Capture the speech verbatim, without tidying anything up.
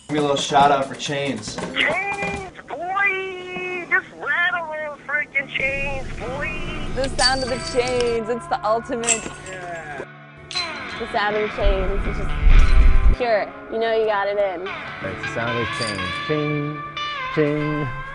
Give me a little shout out for Chains. Chains, boy! Just rattle those freaking chains, boy! The sound of the chains, it's the ultimate. Yeah. The sound of the chains, it's just pure. You know you got it in. It's the sound of chains. Ching, ching.